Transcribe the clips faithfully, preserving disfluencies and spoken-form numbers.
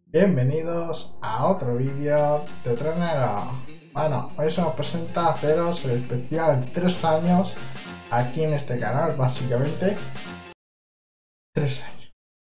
Bienvenidos a otro vídeo de Trenero. Bueno, hoy se nos presenta haceros el especial tres años aquí en este canal, básicamente tres años.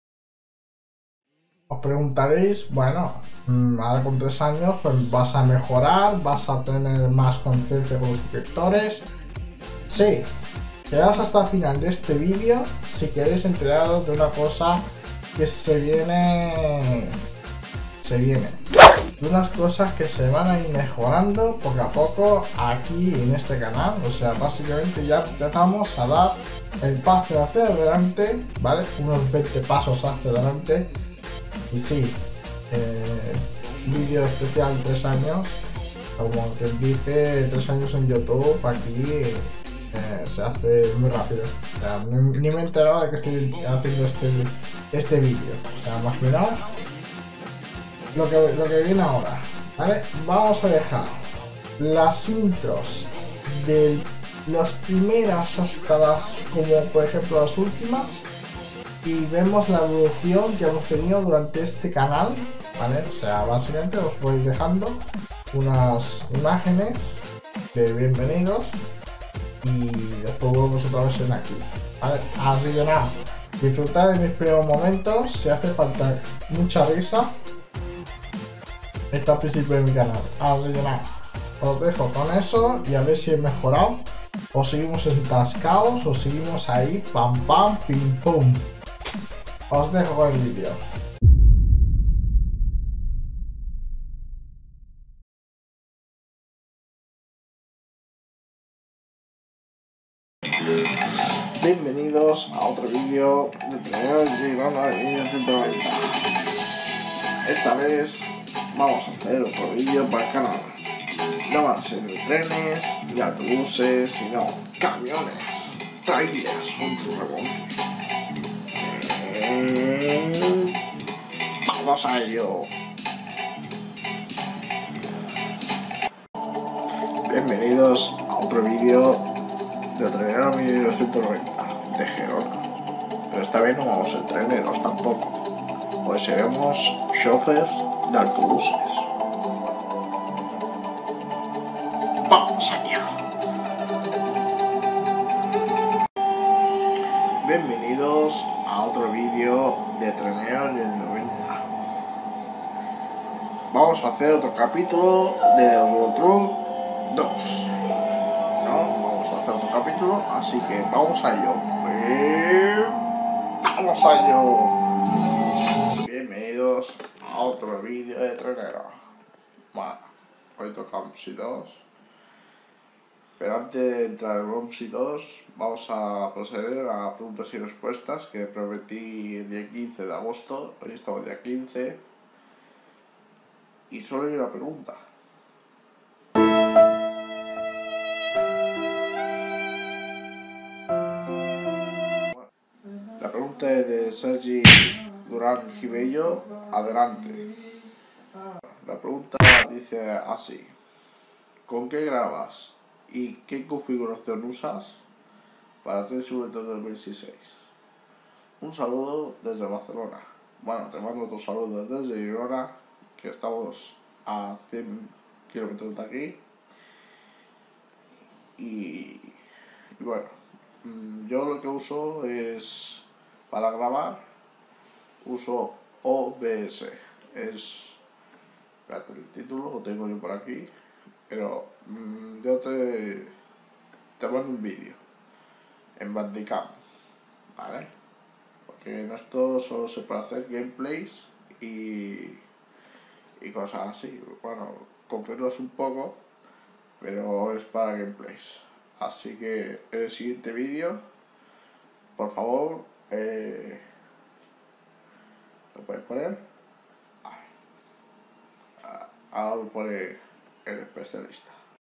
Os preguntaréis, bueno, ahora con tres años pues vas a mejorar, vas a tener más conciencia con los suscriptores. Sí, quedaos hasta el final de este vídeo si queréis enteraros de una cosa que se viene... se viene. De unas cosas que se van a ir mejorando poco a poco aquí en este canal. O sea, básicamente ya empezamos a dar el paso hacia adelante, ¿vale? Unos veinte pasos hacia adelante. Y sí, eh, vídeo especial tres años. Como que dice, tres años en YouTube aquí eh, se hace muy rápido. O sea, ni, ni me he enterado de que estoy haciendo este, este vídeo. O sea, imaginaos Lo que, lo que viene ahora, ¿vale? Vamos a dejar las intros de las primeras hasta las, como por ejemplo las últimas, y vemos la evolución que hemos tenido durante este canal, ¿vale? O sea, básicamente os voy dejando unas imágenes de bienvenidos y después volvemos otra vez en aquí, ¿vale? Así que nada, disfrutad de mis primeros momentos, si hace falta mucha risa. Está al principio de mi canal, así que nada, os dejo con eso y a ver si he mejorado, o seguimos entascados, o seguimos ahí, pam pam, pim pum. Os dejo con el vídeo. Bienvenidos a otro vídeo de Trenero llegando a ciento noventa. Esta vez vamos a hacer otro vídeo para el canal. No van a ser ni trenes, ni autobuses, sino camiones, trailers con su remolque. Eh, vamos a ello. Bienvenidos a otro vídeo de Trenero mil novecientos noventa de Gerona. Pero esta vez no vamos a ser treneros tampoco, pues seremos chofer de autobuses. ¡Vamos allá! Bienvenidos a otro vídeo de Trenero en el noventa. Vamos a hacer otro capítulo de Eurotruck dos. No, vamos a hacer otro capítulo, así que vamos a ello. ¡Vamos a ello! Bienvenidos a otro vídeo de Trenero. Bueno, hoy toca un S I dos. Pero antes de entrar en un S I dos, vamos a proceder a preguntas y respuestas que prometí el día quince de agosto. Hoy estamos el día quince. Y solo hay una pregunta. La pregunta es de Sergi Durán Gibello. Adelante. La pregunta dice así: ¿con qué grabas y qué configuración usas para Train Simulator dos mil dieciséis? Un saludo desde Barcelona. Bueno, te mando otro saludo desde Girona, que estamos a cien kilómetros de aquí. Y, y bueno, yo lo que uso es, para grabar, uso O B S. Es, espérate, el título lo tengo yo por aquí, pero mmm, yo te, te mando un vídeo en Bandicam, ¿vale? Porque en esto solo se puede hacer gameplays y, y cosas así. Bueno, confirmas un poco, pero es para gameplays. Así que en el siguiente vídeo, por favor, eh, ¿lo puedes poner? Ahora lo pone el especialista.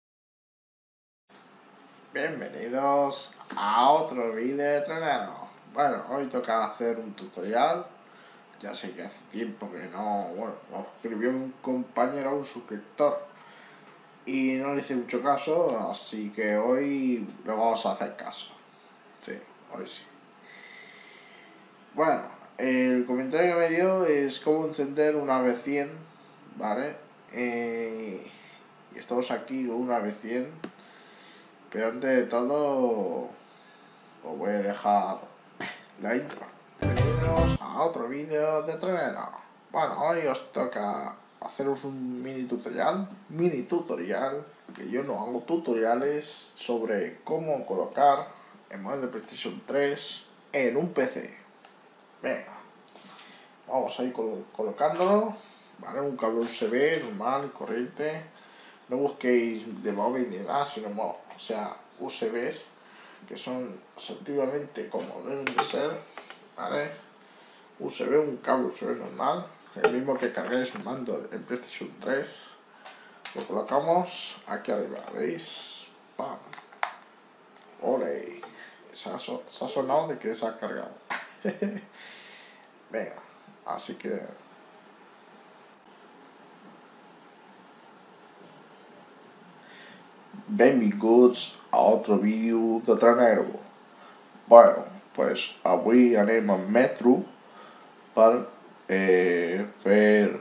Bienvenidos a otro vídeo de Trenero. Bueno, hoy toca hacer un tutorial. Ya sé que hace tiempo que no, bueno, nos escribió un compañero, un suscriptor, y no le hice mucho caso, así que hoy le vamos a hacer caso. Sí, hoy sí. Bueno, el comentario que me dio es cómo encender una V cien, ¿vale? Eh, y estamos aquí con una V cien, pero antes de todo os voy a dejar la intro. Bienvenidos a otro vídeo de Trenero. Bueno, hoy os toca haceros un mini tutorial, mini tutorial, que yo no hago tutoriales sobre cómo colocar el modelo de PlayStation tres en un P C. Venga, vamos a ir col colocándolo, ¿vale? Un cable U S B normal, corriente. No busquéis de móvil ni nada, sino, o sea, U S Bs que son activamente como deben de ser, ¿vale? U S B, un cable U S B normal, el mismo que cargáis el mando en PlayStation tres. Lo colocamos aquí arriba, ¿veis? ¡Pam! ¡Ole! Se ha, so se ha sonado de que se ha cargado. Venga, así que... benvinguts a otro vídeo de Trenero. Bueno, pues avui anem en metro per eh, fer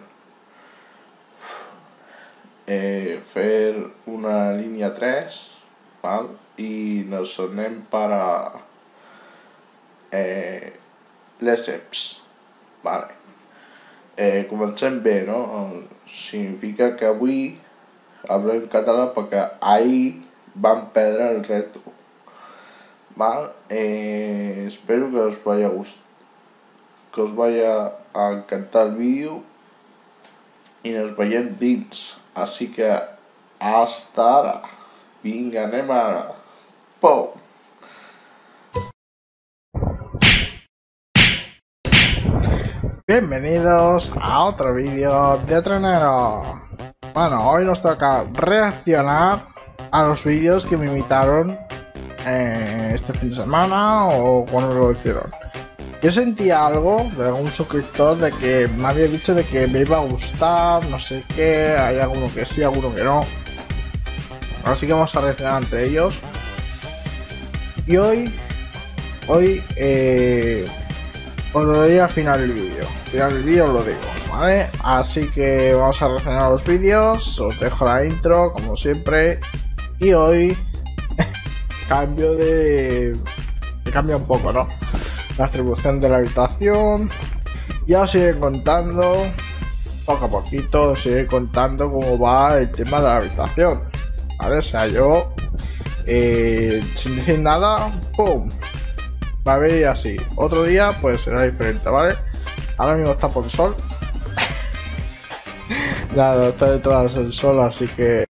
eh, fer una línia tres, val? I nos anem per a eh, Lesseps, vale. Eh, comencem bé, no? Significa que avui hablem català perquè ahir van perdre el reto, val? Eh, espero que os vaya a gustar, que os vaya a encantar el vídeo i nos veiem dins, així que hasta ara. Vinga, anem ara. ¡Pum! Bienvenidos a otro vídeo de Trenero. Bueno, hoy nos toca reaccionar a los vídeos que me invitaron eh, este fin de semana o cuando lo hicieron. Yo sentía algo de algún suscriptor de que me había dicho de que me iba a gustar, no sé qué, hay alguno que sí, alguno que no. Así que vamos a reaccionar entre ellos. Y hoy, hoy eh, os lo diré al final del vídeo. Al final del vídeo os lo digo, ¿vale? Así que vamos a reaccionar a los vídeos. Os dejo la intro, como siempre. Y hoy cambio de... cambia un poco, ¿no? La distribución de la habitación. Ya os iré contando, poco a poquito, os iré contando cómo va el tema de la habitación, ¿vale? O sea, yo, eh, sin decir nada, ¡pum! Va a ver así. Otro día, pues será diferente, ¿vale? Ahora mismo está por el sol. Nada, está detrás del sol, así que...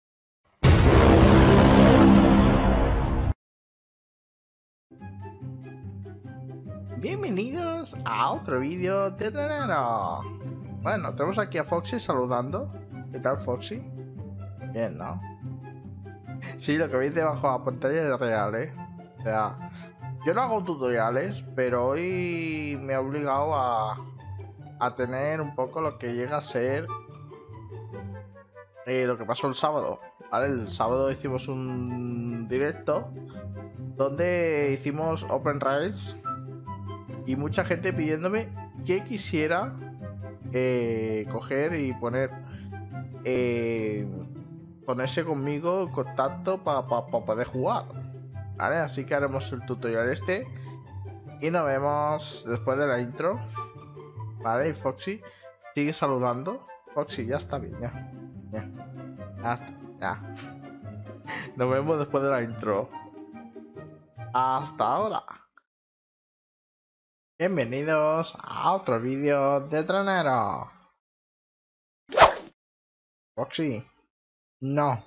Bienvenidos a otro vídeo de Trenero. Bueno, tenemos aquí a Foxy saludando. ¿Qué tal, Foxy? Bien, ¿no? Sí, lo que veis debajo de la pantalla es real, ¿eh? O sea, yo no hago tutoriales, pero hoy me he obligado a, a tener un poco lo que llega a ser eh, lo que pasó el sábado, ¿vale? El sábado hicimos un directo donde hicimos Open Rails y mucha gente pidiéndome que quisiera eh, coger y poner eh, ponerse conmigo en contacto para pa, pa poder jugar, ¿vale? Así que haremos el tutorial este y nos vemos después de la intro, ¿vale? Y Foxy sigue saludando. Foxy, ya está bien, ya, ya, ya, ya. Nos vemos después de la intro. Hasta ahora. Bienvenidos a otro vídeo de Trenero. Foxy, no.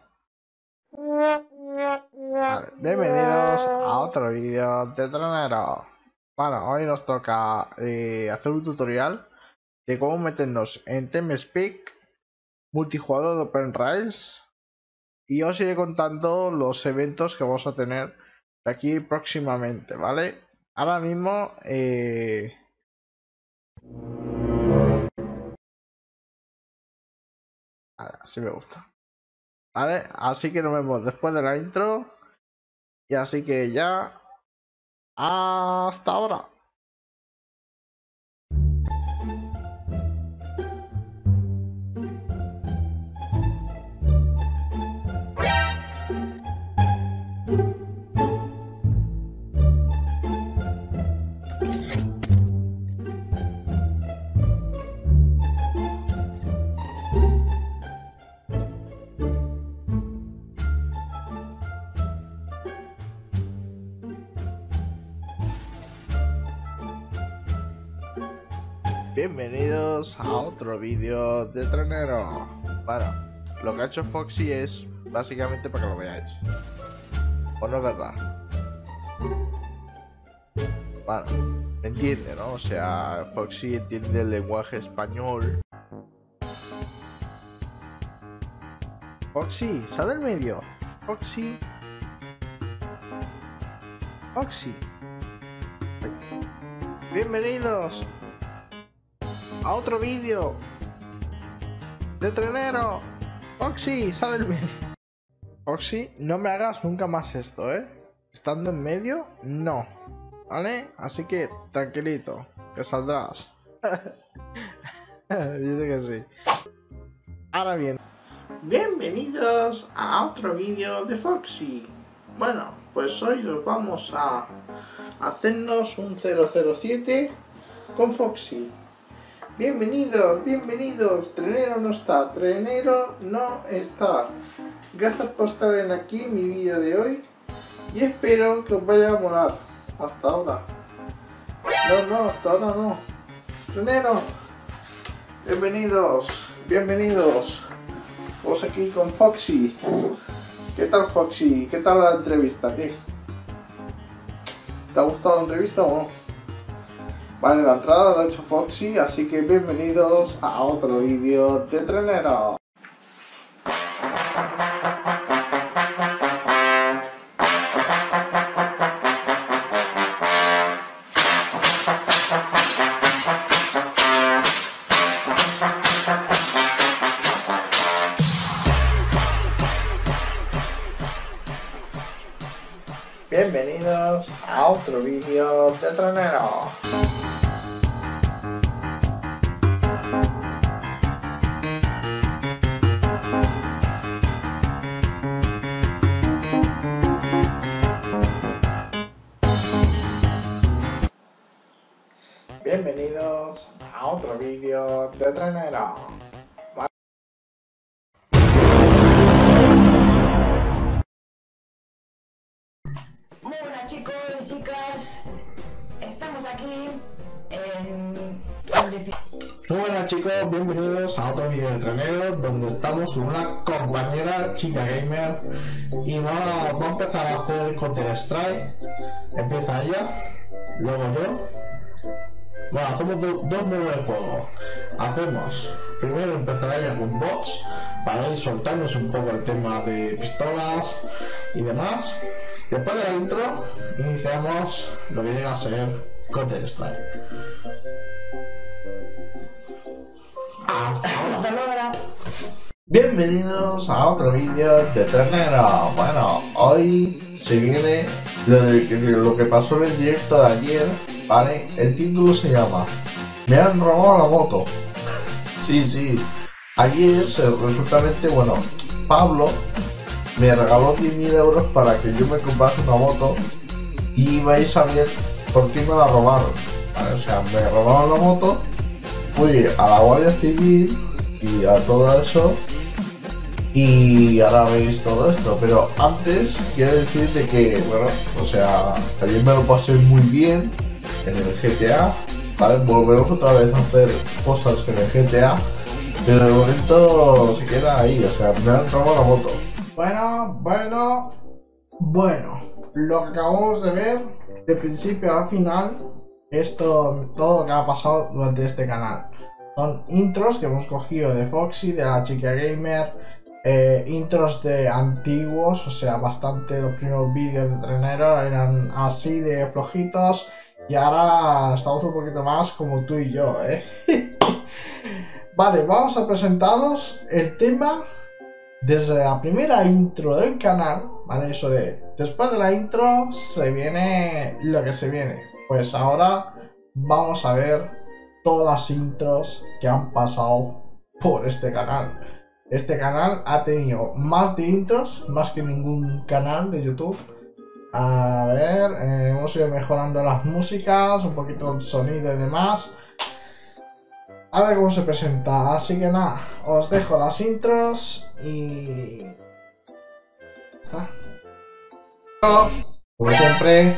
Vale, bienvenidos a otro vídeo de Trenero. Bueno, hoy nos toca eh, hacer un tutorial de cómo meternos en TeamSpeak multijugador de Open Rails y os iré contando los eventos que vamos a tener de aquí próximamente, ¿vale? Ahora mismo eh... así me gusta, ¿vale? Así que nos vemos después de la intro y así que ya hasta ahora. Bienvenidos a otro vídeo de Trenero. Bueno, lo que ha hecho Foxy es básicamente para que lo veáis. ¿O no es verdad? Bueno, me entiende, ¿no? O sea, Foxy entiende el lenguaje español. Foxy, sal del medio. Foxy. Foxy. Bienvenidos a otro vídeo de Trenero. Foxy, sal del medio. Foxy, no me hagas nunca más esto, ¿eh? Estando en medio, no. ¿Vale? Así que tranquilito, que saldrás. Dice que sí. Ahora bien, Bienvenidos a otro vídeo de Foxy. Bueno, pues hoy nos vamos a hacernos un cero cero siete con Foxy. Bienvenidos, bienvenidos. Trenero no está, Trenero no está. Gracias por estar en aquí mi vídeo de hoy y espero que os vaya a molar. Hasta ahora. No, no, hasta ahora no. Trenero. Bienvenidos, bienvenidos. Vamos aquí con Foxy. ¿Qué tal, Foxy? ¿Qué tal la entrevista? ¿Qué? ¿Te ha gustado la entrevista o no? Vale, la entrada la ha hecho Foxy, así que bienvenidos a otro vídeo de Trenero. Bienvenidos a otro vídeo de Trenero. Bienvenidos a otro vídeo de Trenero. Muy buenas chicos y chicas, estamos aquí en... Muy buenas chicos, bienvenidos a otro vídeo de Trenero donde estamos con una compañera chica gamer y va, va a empezar a hacer Counter Strike. Empieza ella, luego yo. Bueno, hacemos do, dos modos de juego. Hacemos, primero empezará ella con bots para ir soltándonos un poco el tema de pistolas y demás. Después de la intro, iniciamos lo que llega a ser Counter Strike. Hasta ahora. Bienvenidos a otro vídeo de Trenero. Bueno, hoy se viene lo, de, lo que pasó en el directo de ayer, ¿vale? El título se llama Me han robado la moto. Sí, sí. Ayer, resultamente, bueno, Pablo me regaló diez mil euros para que yo me comprase una moto y vais a ver por qué me la robaron, ¿vale? O sea, me robaron la moto, fui a la Guardia Civil y a todo eso y ahora veis todo esto, pero antes quiero decirte que, bueno, o sea, ayer me lo pasé muy bien en el G T A, ¿vale? Volvemos otra vez a hacer cosas en el G T A, pero de momento se queda ahí, o sea, me han robado la moto. Bueno, bueno, bueno, lo que acabamos de ver de principio a final, esto, todo lo que ha pasado durante este canal. Son intros que hemos cogido de Foxy, de la chica gamer, eh, intros de antiguos, o sea, bastante, los primeros vídeos de Trenero eran así de flojitos y ahora estamos un poquito más como tú y yo, ¿eh? Vale, vamos a presentaros el tema. Desde la primera intro del canal, ¿vale? Eso de, después de la intro se viene lo que se viene. Pues ahora vamos a ver todas las intros que han pasado por este canal. Este canal ha tenido más de intros, más que ningún canal de YouTube. A ver, eh, hemos ido mejorando las músicas, un poquito el sonido y demás. A ver cómo se presenta, así que nada, os dejo las intros y... ¿Está? Como siempre,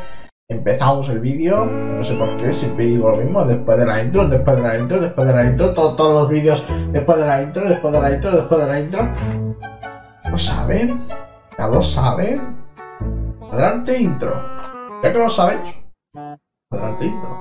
Empezamos el vídeo, no sé por qué, siempre digo lo mismo, después de la intro, después de la intro, después de la intro, todo, todos los vídeos después de la intro, después de la intro, después de la intro. ¿Lo saben? ¿Ya lo saben? Adelante intro. Ya que lo sabéis, adelante intro.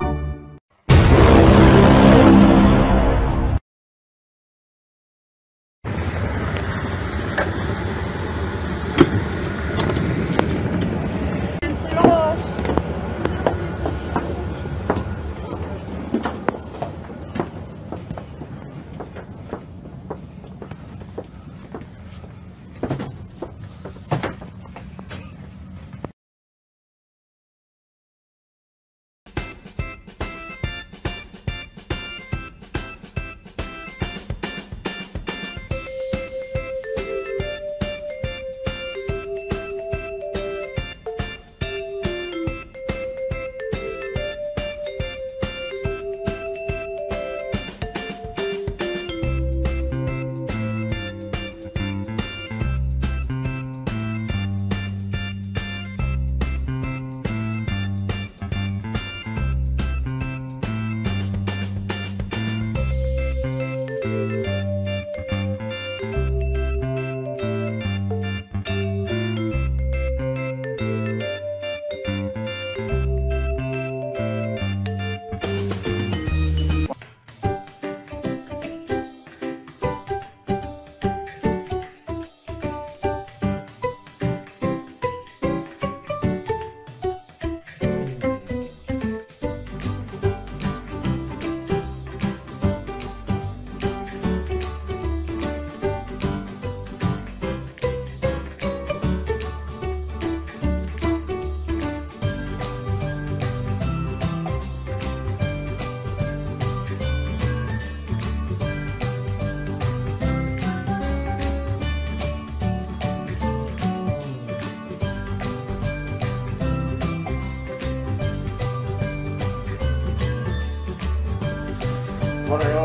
Bueno, yo...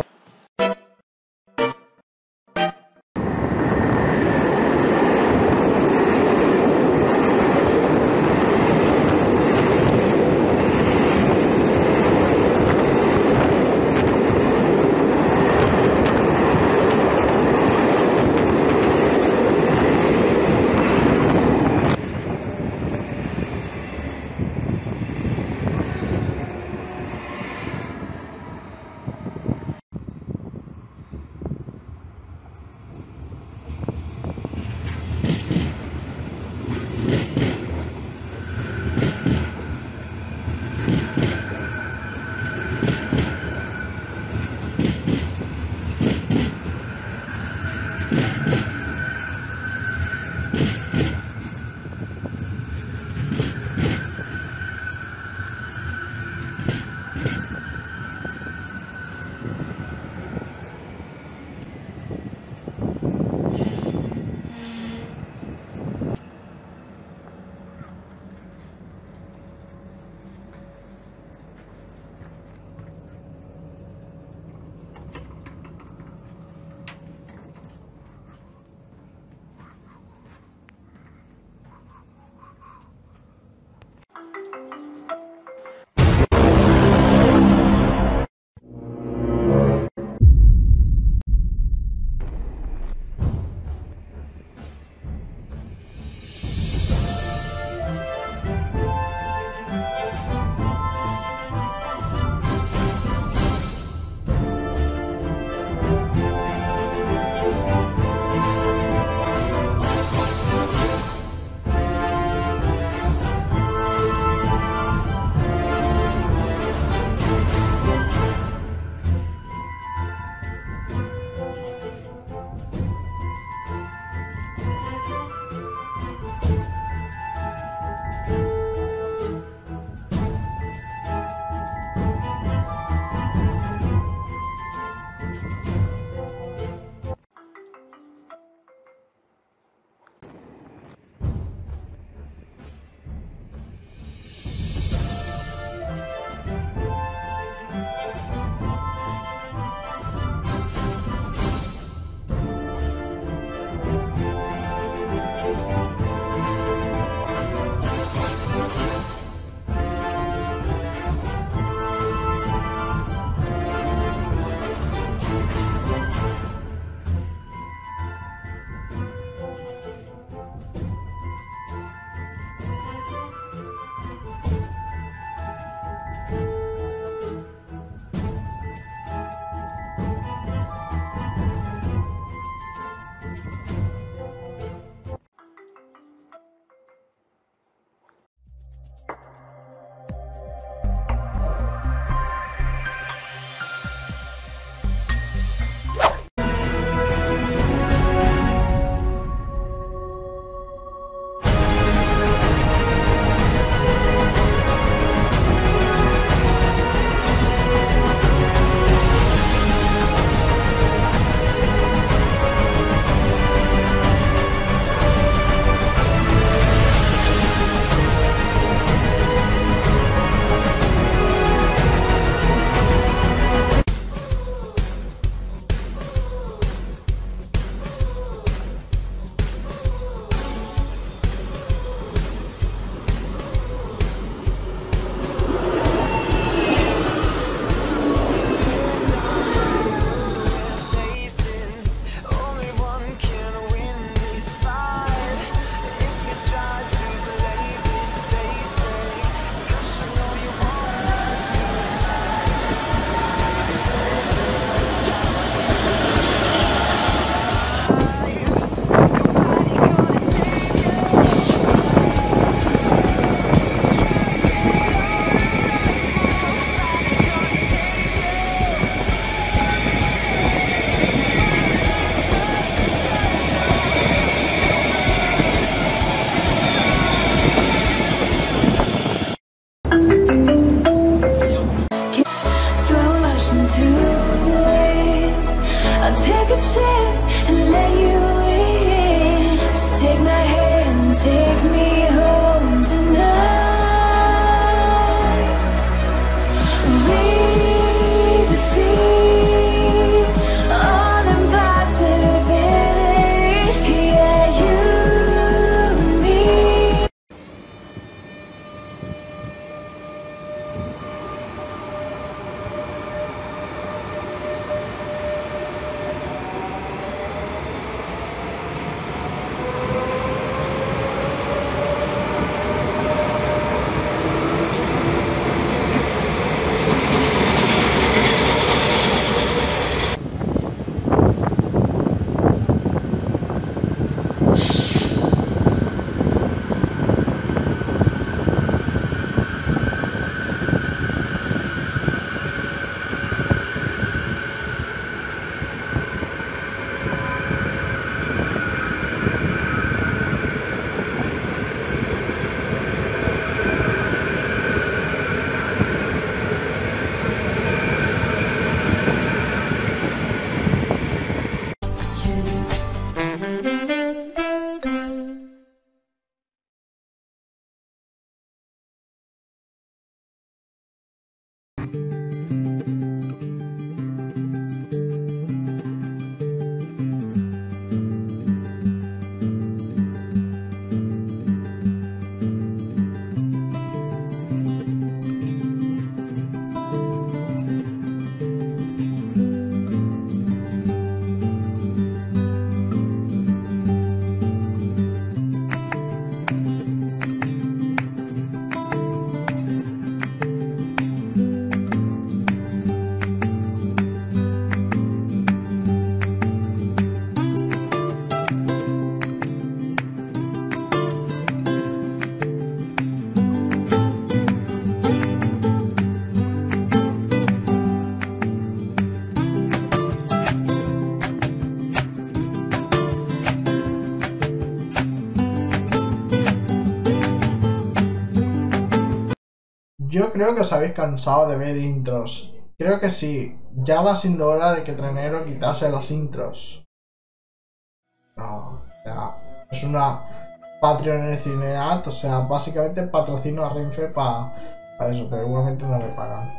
yo creo que os habéis cansado de ver intros. Creo que sí. Ya va siendo hora de que Trenero quitase las intros. No, o sea, es una Patreon en el Cineat, o sea, básicamente patrocino a Renfe para pa eso, pero igualmente no me pagan.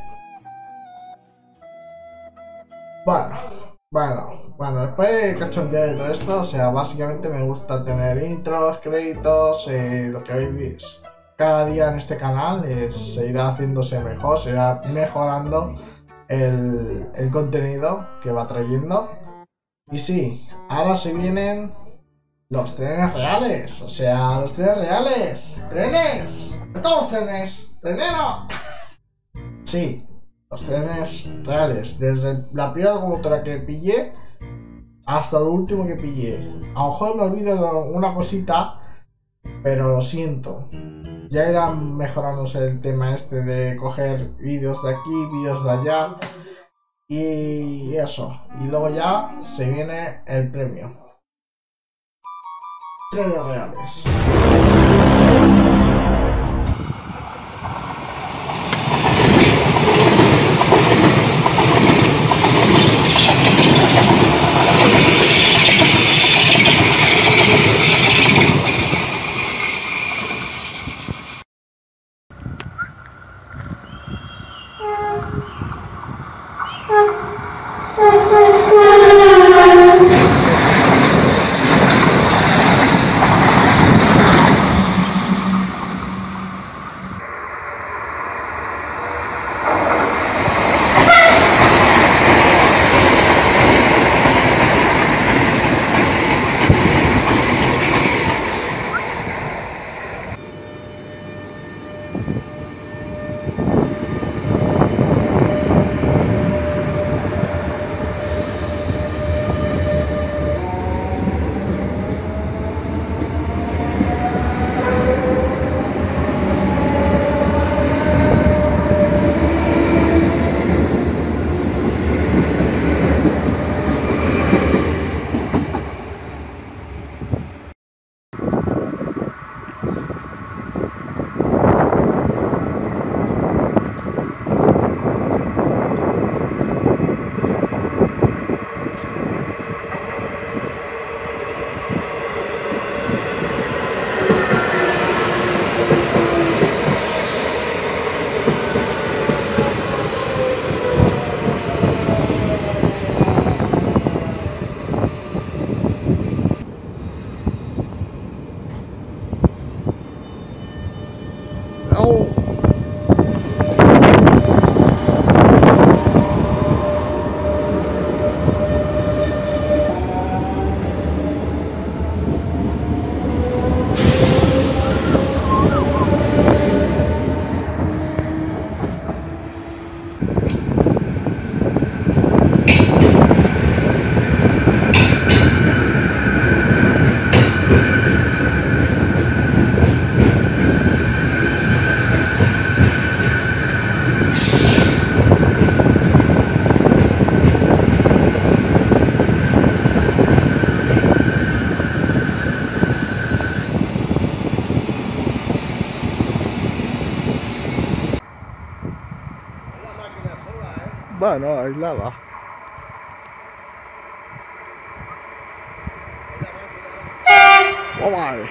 Bueno, bueno, bueno, después de cachondeo de todo esto, o sea, básicamente me gusta tener intros, créditos, eh, lo que veis cada día en este canal, eh, se irá haciéndose mejor, se irá mejorando el, el contenido que va trayendo. Y sí, ahora se vienen los trenes reales, o sea, los trenes reales, trenes, ¡estamos trenes! ¡Trenero! Sí, los trenes reales, desde la primera locomotora que pillé hasta lo último que pillé. A lo mejor me olvido una cosita, pero lo siento. Ya irá mejorándose el tema este de coger vídeos de aquí, vídeos de allá. Y eso. Y luego ya se viene el premio. Trenes reales. Bueno, aislada. ¡Vamos!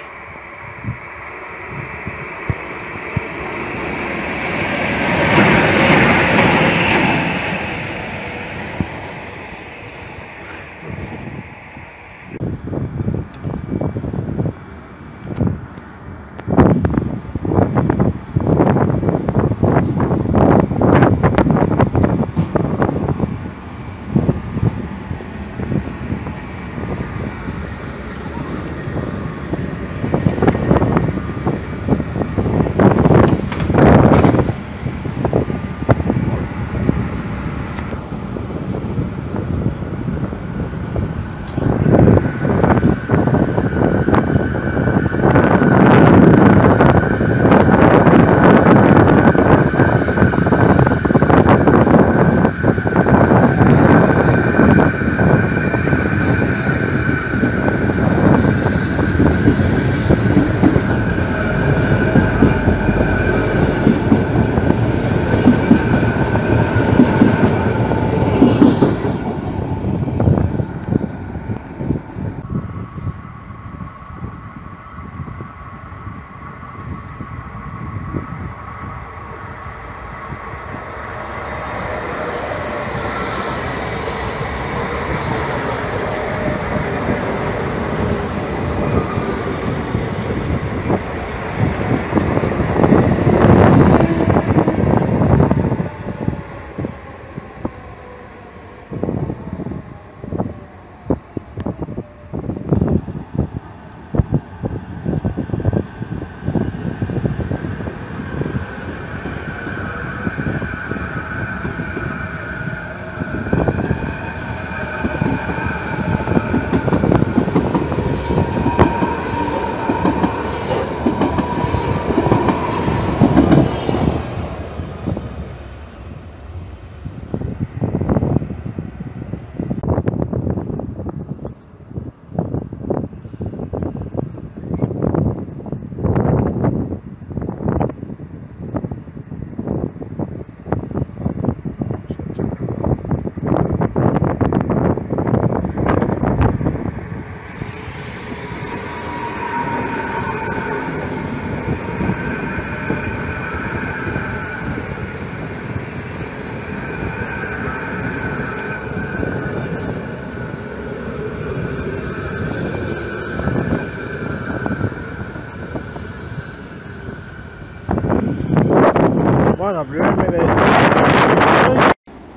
Bueno, primero me de...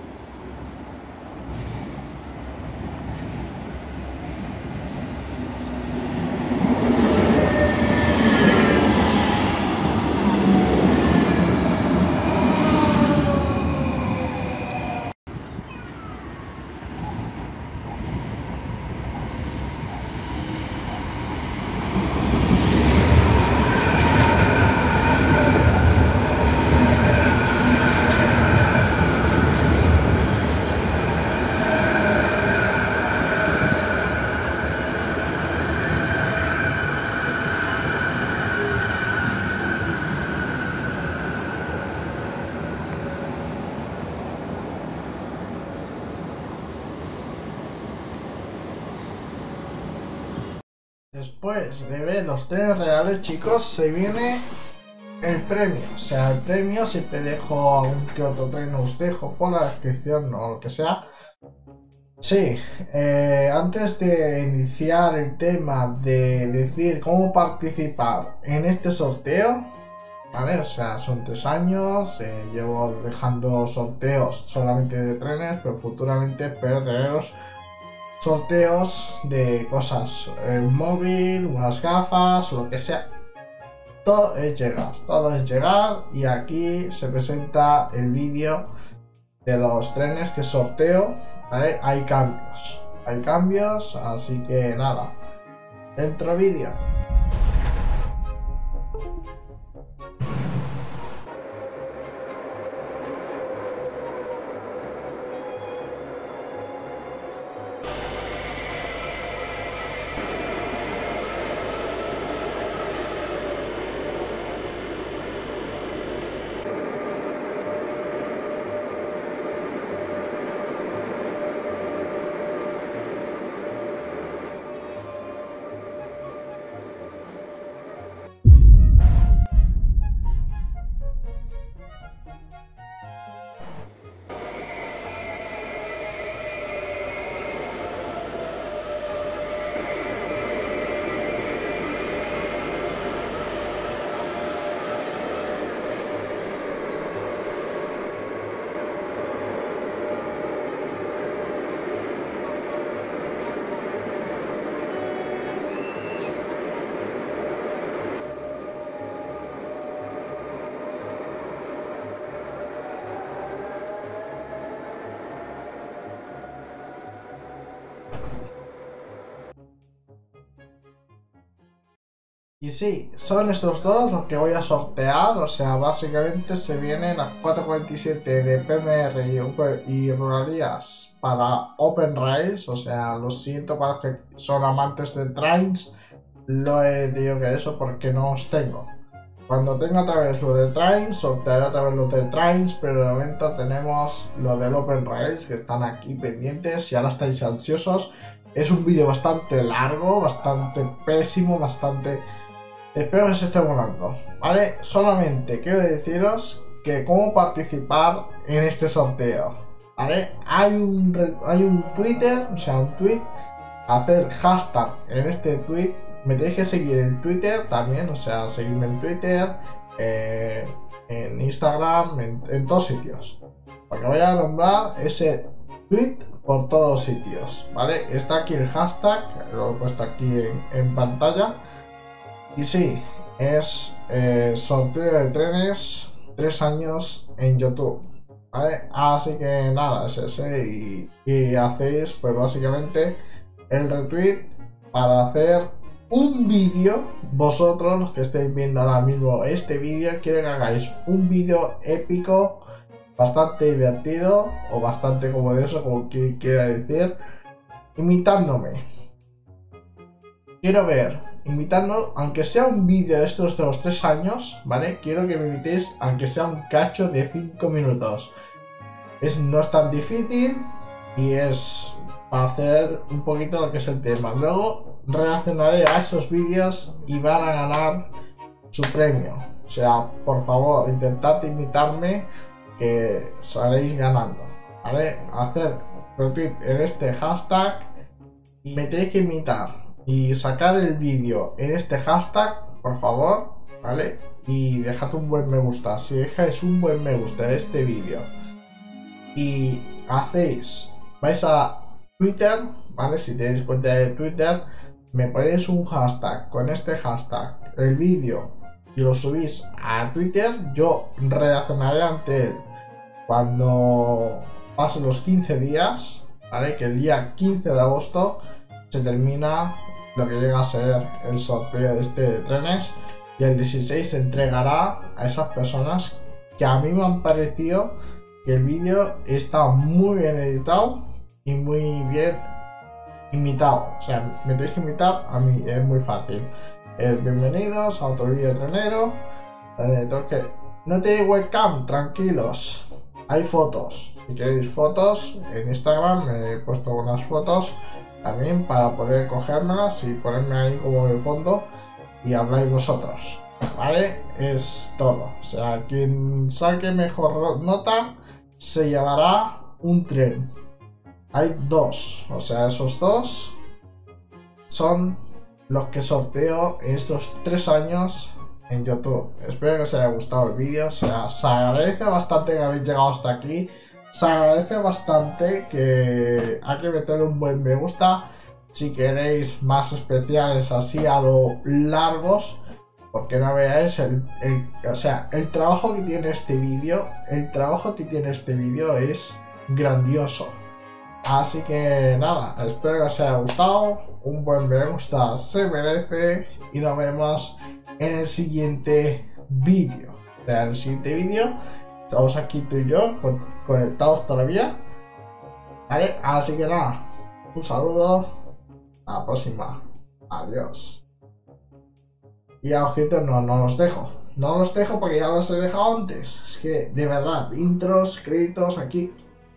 Después de ver los trenes reales, chicos, se viene el premio. O sea, el premio siempre dejo algún que otro tren, os dejo por la descripción o lo que sea. Sí, eh, antes de iniciar el tema de decir cómo participar en este sorteo, ¿vale? O sea, son tres años, eh, llevo dejando sorteos solamente de trenes, pero futuramente espero teneros sorteos de cosas, el móvil, unas gafas, lo que sea. Todo es llegar, todo es llegar y aquí se presenta el vídeo de los trenes que sorteo, ¿vale? Hay cambios, hay cambios, así que nada, dentro vídeo. Y sí, son estos dos los que voy a sortear, o sea, básicamente se vienen las cuatro cuarenta y siete de P M R y, y Ruralías para Open Rails, o sea, lo siento para los que son amantes de Trains, lo he dicho que eso porque no os tengo. Cuando tenga otra vez lo de Trains, sortearé otra vez lo de Trains, pero de momento tenemos lo del Open Rails que están aquí pendientes, si ahora estáis ansiosos. Es un vídeo bastante largo, bastante pésimo, bastante... Espero que se esté volando, ¿vale? Solamente quiero deciros que cómo participar en este sorteo, ¿vale? Hay un, hay un Twitter, o sea, un tweet, hacer hashtag en este tweet, me tenéis que seguir en Twitter también, o sea, seguirme en Twitter, eh, en Instagram, en, en todos sitios, porque voy a nombrar ese tweet por todos sitios, ¿vale? Está aquí el hashtag, lo he puesto aquí en, en pantalla. Y sí, es eh, sorteo de trenes, tres años en YouTube, ¿vale? Así que nada, es ese y, y hacéis pues básicamente el retweet para hacer un vídeo. Vosotros, los que estéis viendo ahora mismo este vídeo, quiero que hagáis un vídeo épico, bastante divertido o bastante como de eso, como que quiera decir, imitándome. Quiero ver, imitando, aunque sea un vídeo de estos de los tres años, ¿vale? Quiero que me imitéis, aunque sea un cacho de cinco minutos. Es, no es tan difícil y es para hacer un poquito lo que es el tema. Luego reaccionaré a esos vídeos y van a ganar su premio. O sea, por favor, intentad imitarme que saldréis ganando, ¿vale? Hacer retweet en este hashtag y me tenéis que imitar y sacar el vídeo en este hashtag, por favor, ¿vale? y dejad un buen me gusta. Si dejáis un buen me gusta a este vídeo y hacéis, vais a Twitter, ¿vale? Si tenéis cuenta de Twitter, me ponéis un hashtag con este hashtag, el vídeo, y lo subís a Twitter, yo reaccionaré ante él cuando pasen los quince días, ¿vale? Que el día quince de agosto se termina lo que llega a ser el sorteo este de trenes, y el dieciséis se entregará a esas personas que a mí me han parecido que el vídeo está muy bien editado y muy bien imitado. O sea, me tenéis que imitar a mí, es muy fácil. Eh, bienvenidos a otro vídeo de trenero. Eh, que... No tenéis webcam, tranquilos. Hay fotos. Si queréis fotos, en Instagram me he puesto unas fotos también para poder cogérmelas y ponerme ahí como de fondo y habláis vosotros. ¿Vale? Es todo. O sea, quien saque mejor nota se llevará un tren. Hay dos. O sea, esos dos son los que sorteo en estos tres años en YouTube. Espero que os haya gustado el vídeo. O sea, se agradece bastante que habéis llegado hasta aquí. Se agradece bastante que hay que meterle un buen me gusta. Si queréis más especiales así a lo largos, porque no veáis el, el, o sea, el trabajo que tiene este vídeo. El trabajo que tiene este vídeo es grandioso. Así que nada, espero que os haya gustado. Un buen me gusta se merece. Y nos vemos en el siguiente vídeo. O sea, en el siguiente vídeo estamos aquí tú y yo conectados todavía. Vale, así que nada, un saludo. Hasta la próxima. Adiós. Y a los créditos no, no los dejo. No los dejo porque ya los he dejado antes. Es que, de verdad, intros, créditos, aquí.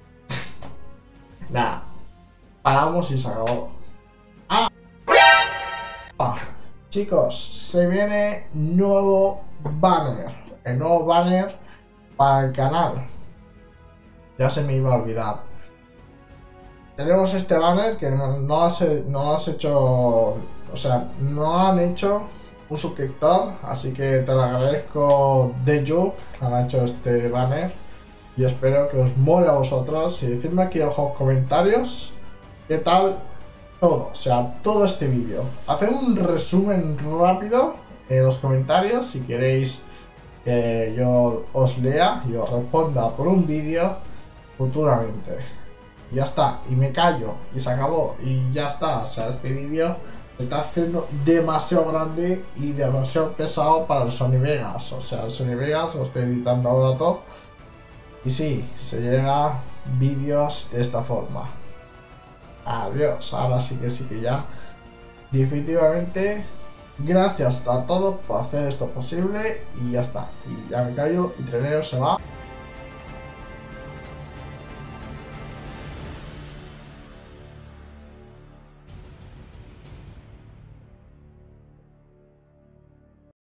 Nada. Paramos y se acabó. ¡Ah! Ah, chicos, se viene nuevo banner. El nuevo banner para el canal. Ya se me iba a olvidar. Tenemos este banner que no, no, has, no has hecho... O sea, no han hecho un suscriptor. Así que te lo agradezco de Juke. Han hecho este banner. Y espero que os mole a vosotros. Y decidme aquí en los comentarios qué tal todo. O sea, todo este vídeo. Haced un resumen rápido en los comentarios si queréis que yo os lea y os responda por un vídeo futuramente. Y ya está, y me callo, y se acabó, y ya está. O sea, este vídeo se está haciendo demasiado grande y demasiado pesado para el Sony Vegas. O sea, el Sony Vegas lo estoy editando ahora todo. Y sí, se llega vídeos de esta forma. Adiós, ahora sí que sí que ya. Definitivamente, gracias a todos por hacer esto posible. Y ya está, y ya me callo y Trenero se va.